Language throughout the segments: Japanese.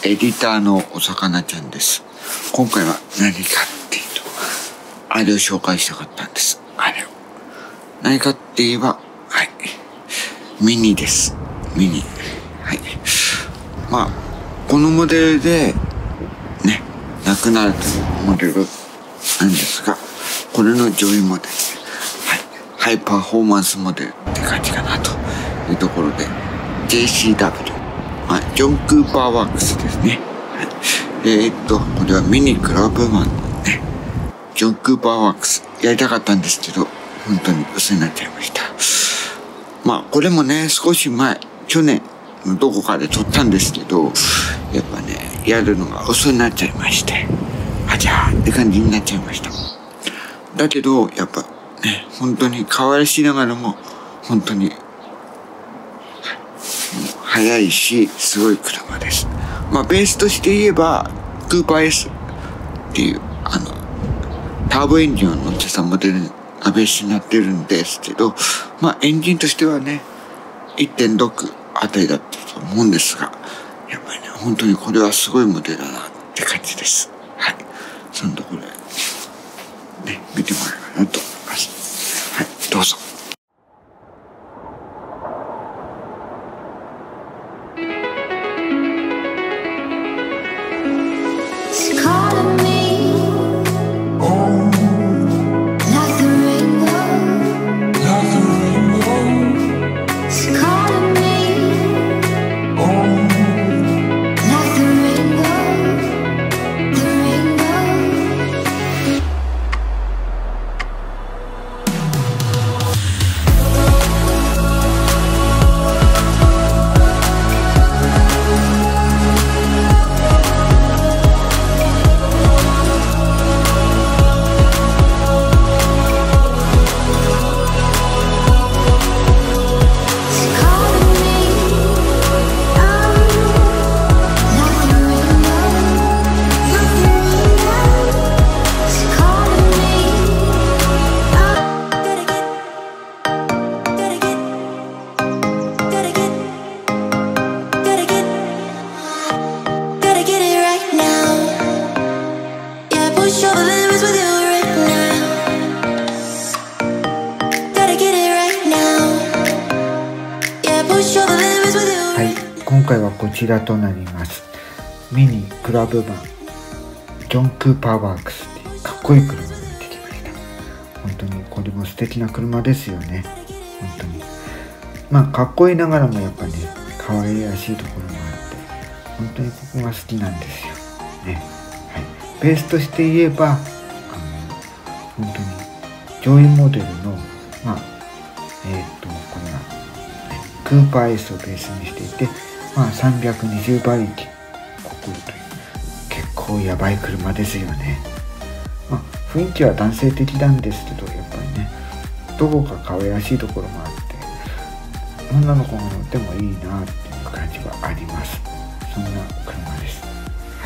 エディターのお魚ちゃんです。今回は何かっていうと、あれを紹介したかったんです。あれを。何かって言えば、はい。ミニです。ミニ。はい。まあ、このモデルで、ね、なくなるというモデルなんですが、これの上位モデル。はい。ハイパフォーマンスモデルって感じかなというところで、JCW。ジョン・クーパーワークスですね。はい、これはミニクラブマンのね、ジョン・クーパーワークスやりたかったんですけど、本当に嘘になっちゃいました。これもね、少し前、去年のどこかで撮ったんですけど、やっぱね、やるのが遅になっちゃいまして、じゃあって感じになっちゃいました。だけど、やっぱね、本当に可愛らしいながらも、本当に、速いし、すごい車です。ベースとして言えば、クーパー S っていう、ターボエンジンを乗ってたモデルがベースになってるんですけど、エンジンとしてはね、1.6 あたりだったと思うんですが、やっぱりね、本当にこれはすごいモデルだなって感じです。はい。そのところで、ね、見てもらえばなと思います。はい、どうぞ。はい、今回はこちらとなります。ミニクラブ版ジョン・クーパーワークスっていうかっこいい車が出てきました。本当にこれも素敵な車ですよね。本当にかっこいいながらもやっぱね、可愛らしいところもあって本当にここが好きなんですよね。はい、ベースとして言えば本当に上位モデルのこれはクーパー S をベースにしていて、320馬力ここという結構やばい車ですよね。雰囲気は男性的なんですけど、やっぱりね、どこか可愛らしいところもあって女の子が乗ってもいいなっていう感じはあります。そんな車です。はい。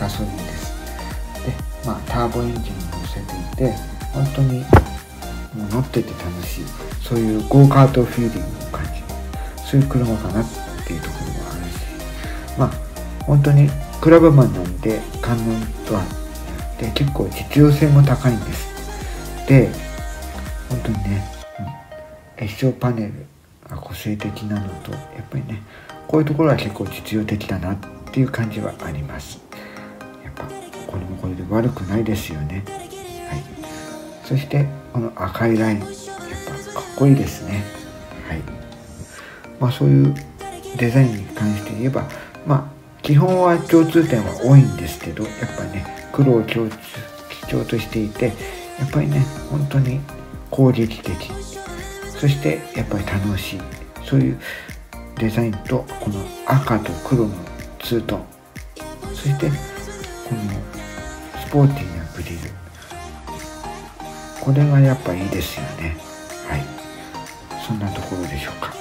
ガソリンです。で、ターボエンジンに乗せていて、本当にもう乗ってて楽しい、そういうゴーカートフィーリングの感じ、そういう車かなっていうところもあるし、本当にクラブマンなんで観音とあって結構実用性も高いんです。で、本当にね、液晶パネルが個性的なのと、やっぱりね、こういうところは結構実用的だなっていう感じはあります。やっぱこれもこれで悪くないですよね。はい。そしてこの赤いライン、やっぱかっこいいですね。はい。そういうデザインに関して言えば、基本は共通点は多いんですけど、やっぱりね、黒を基調としていて、やっぱりね、本当に攻撃的、そしてやっぱり楽しい、そういうデザインと、この赤と黒のツートン、そしてこのスポーティーなグリル、これがやっぱいいですよね。はい。そんなところでしょうか。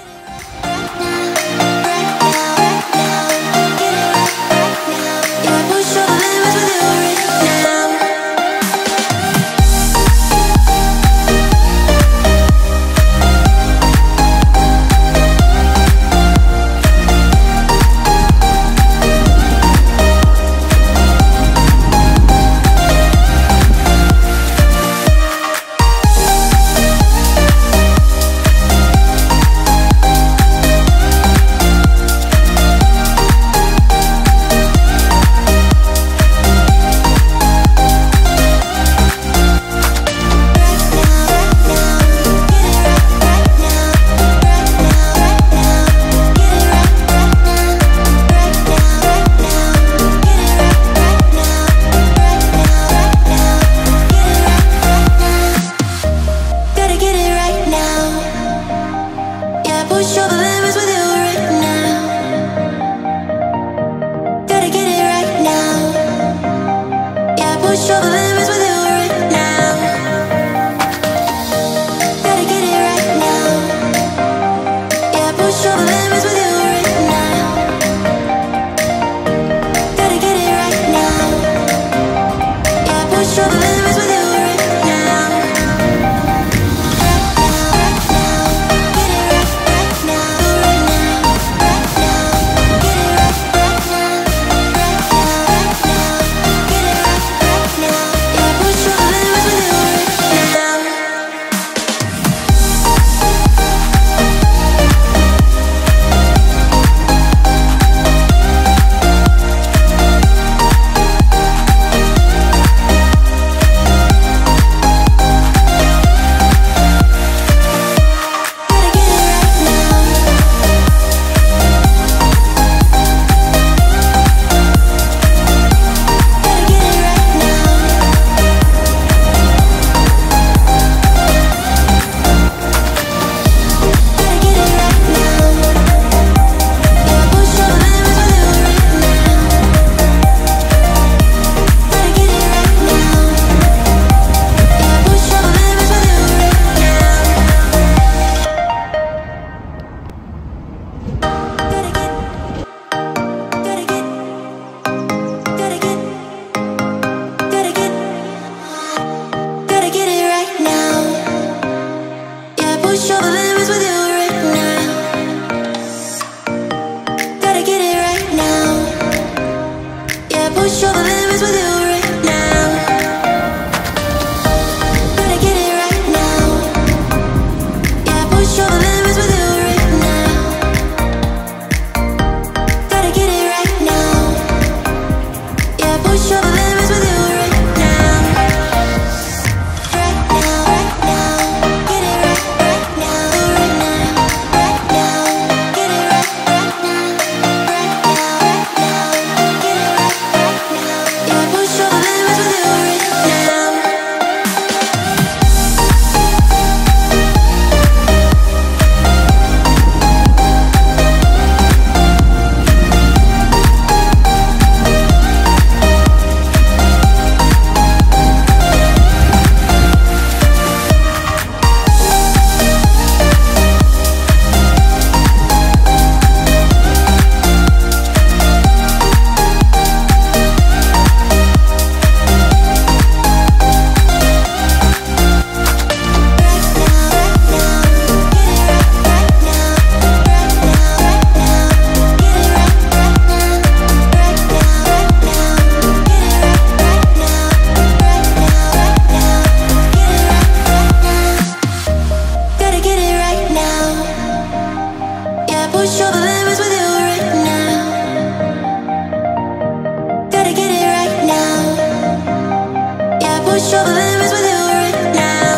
push all the limits with you right now.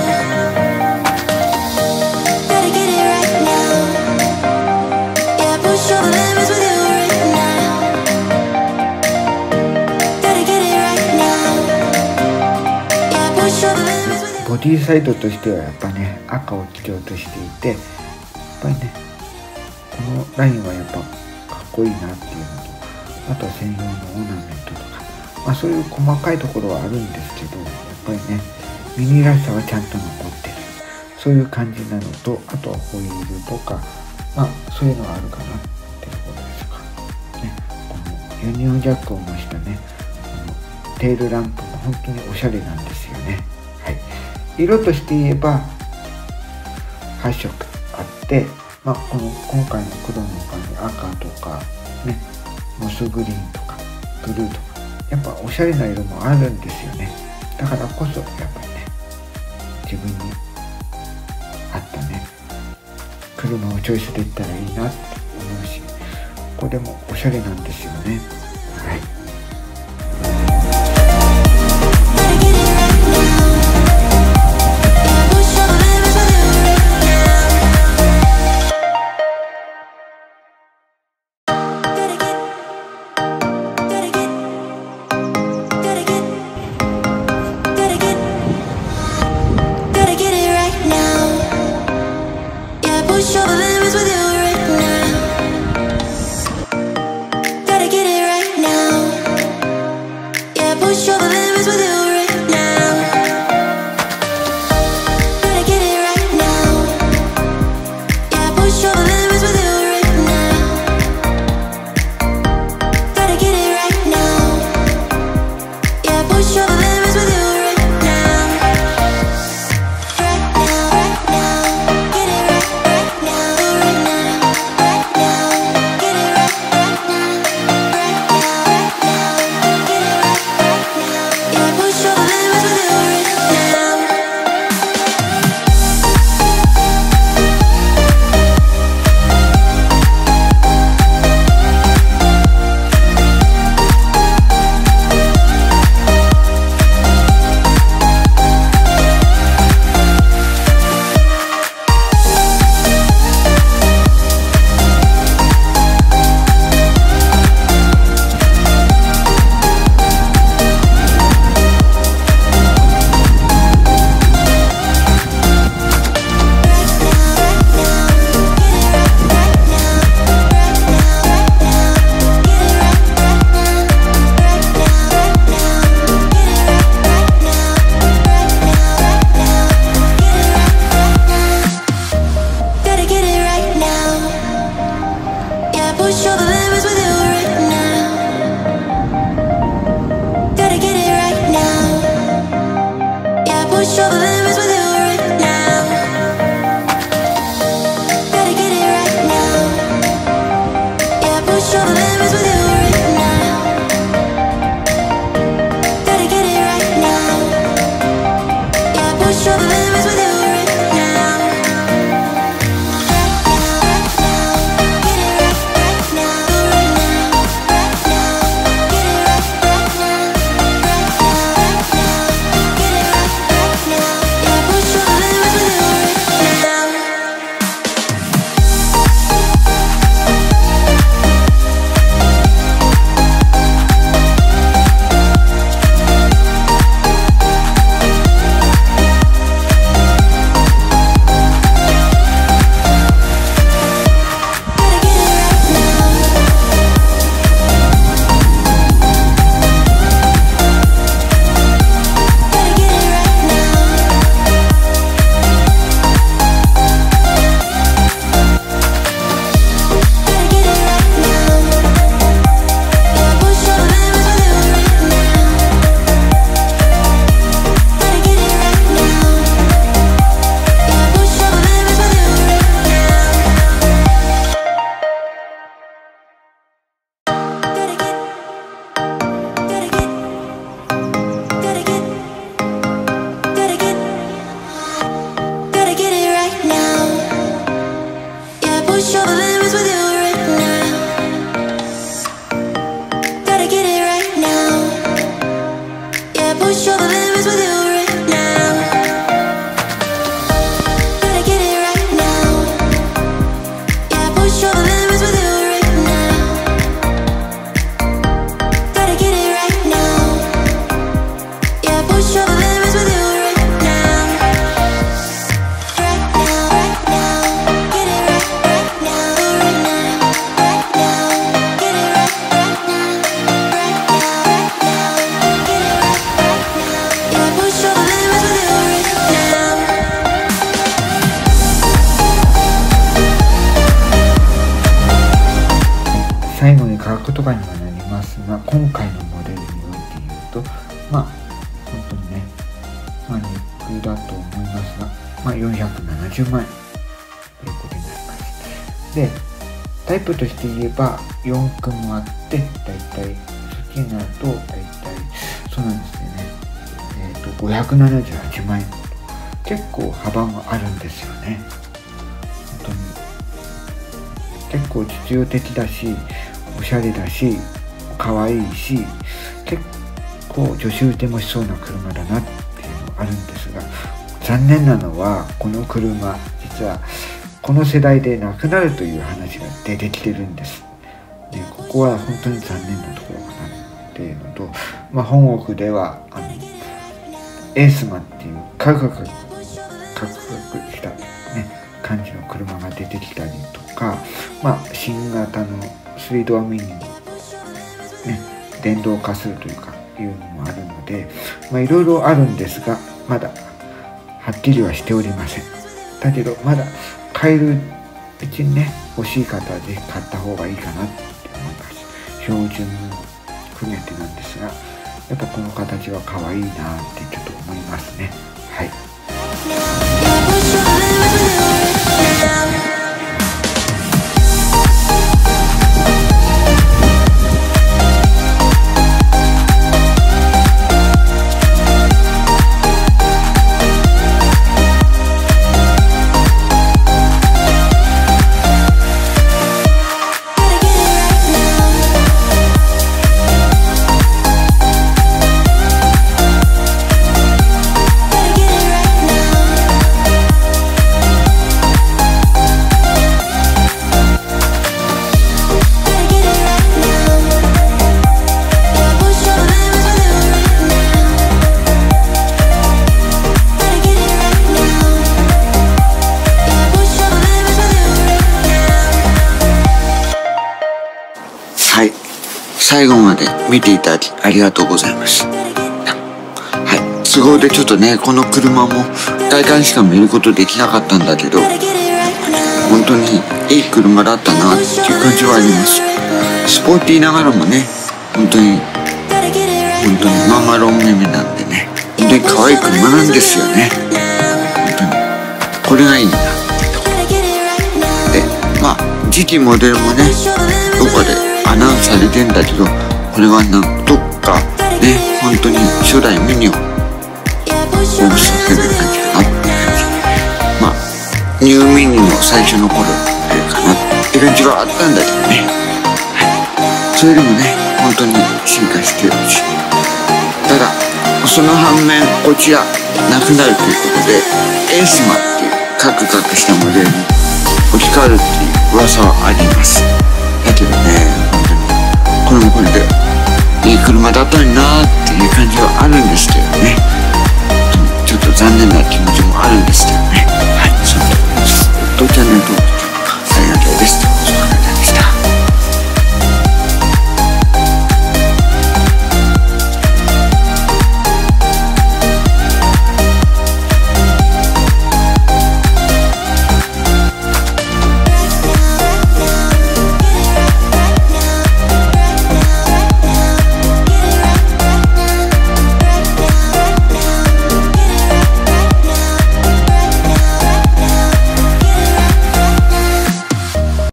Gotta get it right now. Yeah, push all the limits with you right now. Gotta get it right now. Yeah, push all the limits with you. ボディサイドとしてはやっぱね赤を基調としていて、やっぱりねこのラインはやっぱかっこいいなっていうのと、あとは専用のオーナメントとか、そういう細かいところはあるんですけど、やっぱりねミニらしさはちゃんと残ってる、そういう感じなのと、あとはホイールとかそういうのがあるかなってところですかね。このユニオンジャックを模したねこのテールランプも本当におしゃれなんですよね。はい、色として言えば8色あって、この今回の黒の他に赤とかね、モスグリーンとかブルーとか、やっぱおしゃれな色もあるんですよね。だからこそやっぱりね自分に合ったね車をチョイスできたらいいなって思うし、これもおしゃれなんですよね。はい。 Push all the limits with you right now. Gotta get it right now. Yeah, push all the limits with you right now. Gotta get it right now. Yeah, push all the limits with you right now. Gotta get it right now. Yeah, push all the limits with you right now. Right now, right now. Get it right. Push all the limits with you right now. Gotta get it right now. Yeah, push all the limits with you right now. Gotta get it right now. Yeah, push all the limits with you right now. Gotta get it right now. Yeah, push all the limits with you right now. Push all the limits with you right now. Gotta get it right now. Yeah, push all the limits with you right now. 最後に書く言葉にはなりますが、今回のモデルにおいて言うと、本当にね、肉だと思いますが、470万円ということになります。で、タイプとして言えば4組もあって、だいたいそっちになると、だいたいそうなんですね、578万円。結構幅があるんですよね。本当に。結構実用的だし、おしゃれだし、可愛いし、結構女子受けもしそうな車だなっていうのがあるんですが、残念なのはこの車、実はこの世代でなくなるという話が出てきてるんです。で、ここは本当に残念なところかなっていうのと、本国ではエースマンっていうカクカクしたね感じの車が出てきたりとか、新型の3ドアミニもね電動化するというかいうのもあるので、いろいろあるんですが、まだはっきりはしておりません。だけどまだ買えるうちにね、欲しい方はぜひ買った方がいいかなって思います。標準も含めてなんですが、やっぱこの形は可愛いなってちょっと思いますね。はい。 最後まで見ていただきありがとうございます。はい、都合でちょっとね、この車も外観しか見ることできなかったんだけど、本当にいい車だったなっていう感じはあります。スポーティーながらもね、本当にママロン目なんでね、本当に可愛い車なんですよね。本当にこれがいいなってところで、次期モデルもね、どこかでアナウンスされてんだけど、これはどっかね、本当に初代ミニをオブさせる感じかなって感じ。ニューミニの最初の頃かなって感じはあったんだけどね。はい、それでもね、本当に進化してるし、ただその反面こちらなくなるということで、エースマっていうカクカクしたモデルに置き換わるっていう噂はあります。だけどね、これもこれでいい車だったのになーっていう感じはあるんですけどね、ちょっと残念な気持